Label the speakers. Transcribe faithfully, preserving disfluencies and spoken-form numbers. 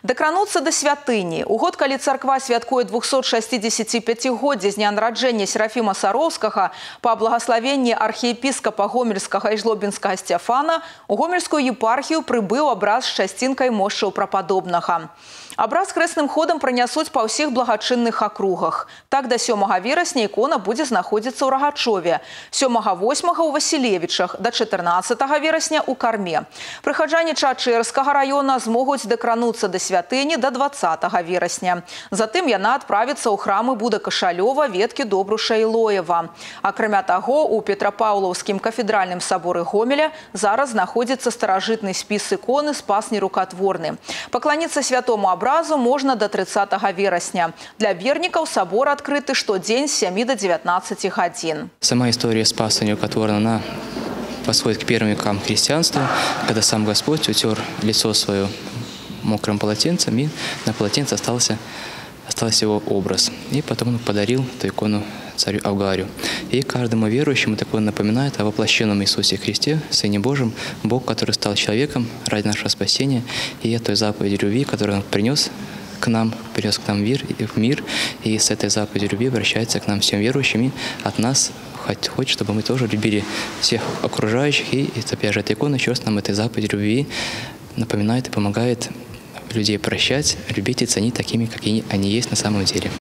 Speaker 1: Дакрануцца да святыні. У год, калі царква святкуе двухсот шестидесятипятигоддзе з дня нараджэння Серафіма Сароўскага па благаславенні архіепіскапа Гомельскага і Жлобінскага Сцяфана, у Гомельскую епархію прыбыў абраз з часцінкай мошчаў прападобнага. Абраз хрэсным ходам пранясуць па ўсіх благачынных акругах. Так, да сёмага верасня ікона будзе знаходзіцца ў Рагачове, сёмага-восьмага ў Васілевічах, да чатырнаццатага верасня ў Карме. Прыхаджане Чачэрскага района змогуць дакрануцца да святыні да дваццатага верасня. Затым яна адправіцца ў храмы Буда-Кашалёва, Веткі, Добруша і Лоева. Акрамя таго, у Петрапаўлаўскім кафедральным саборы Гомеля зараз знаходзіцца старажытны спіс іконы «Спас нерукатворны». Пакланіцца святому абразу Абразу можна до тридцатага верасня. Для вернікаў собор открыты штодзень с семи до девятнадцати гадзін.
Speaker 2: Сама история Спаса нерукотворна, она восходит к первым векам христианства, когда сам Господь утер лицо свое мокрым полотенцем, и на полотенце остался, остался его образ. И потом он подарил эту икону царю Авгарию. И каждому верующему такое напоминает о воплощенном Иисусе Христе, Сыне Божьем, Бог, который стал человеком ради нашего спасения, и о той заповеди любви, которую Он принес к нам, принес к нам мир, в мир, и с этой заповедью любви обращается к нам всем верующим, и от нас хочет, чтобы мы тоже любили всех окружающих, и опять же эта икона еще раз нам этой заповеди любви напоминает и помогает людей прощать, любить и ценить такими, какие они есть на самом деле.